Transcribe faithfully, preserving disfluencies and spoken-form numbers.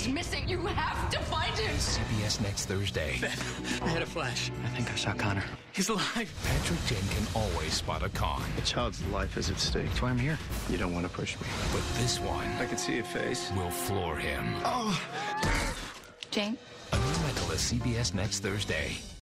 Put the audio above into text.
He's missing. You have to find him. C B S next Thursday. Beth, I had a flash. I think I saw Connor. He's alive. Patrick Jane can always spot a con. A child's life is at stake. That's why I'm here. You don't want to push me. But this one I can see your face. will floor him. Oh. Jane? A new Mentalist, C B S next Thursday.